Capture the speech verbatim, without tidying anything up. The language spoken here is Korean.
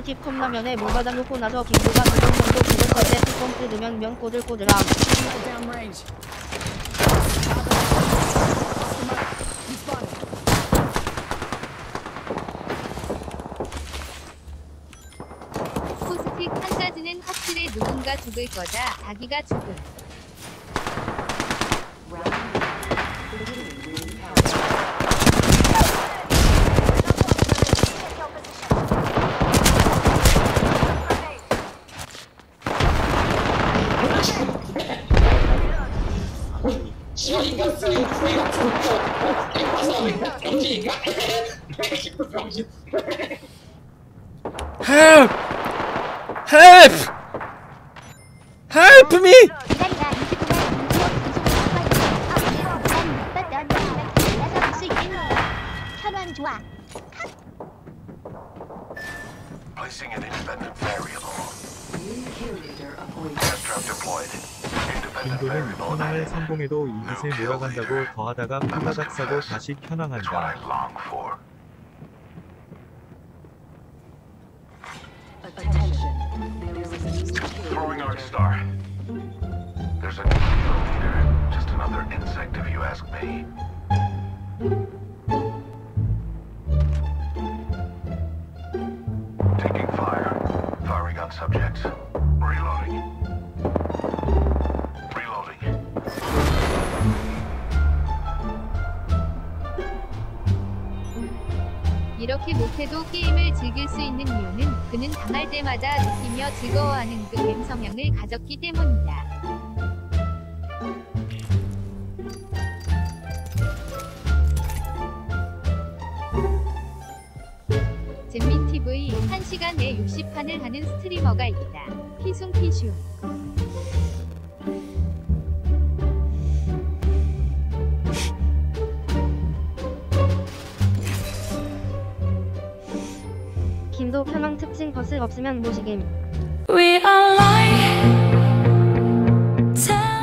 꿀팁 컵라면에 물 받아 놓고 나서 김도가 두 번 정도 부족할 때 뚜껑 뜯으면 면 꼬들꼬들함. 포스틱 한 가지는 확실해. 누군가 죽을 거다. 자기가 죽음. Help! Help! Help me! Placing an independent variable. Test trap deployed. Independent 인도는 variable 현황을 added. 성공해도 이곳에 몰아간다고 더하다가 후다닥 사고 다시 It's what I 현황한다. long for. Throwing Arc Star. There's a new kill leader. Just another insect if you ask me. Taking fire. Firing on subjects. Reloading. Reloading. 이렇게 못해도 게임을 즐길 수 있는 이유는 그는 당할 때마다 느끼며 즐거워하는 그 뱀 성향을 가졌기 때문이다. 잼민티브이 한 시간에 육십 판을 하는 스트리머가 있다. 피숭피슈. 김도 현황 특징 버스 없으면 무식임. We are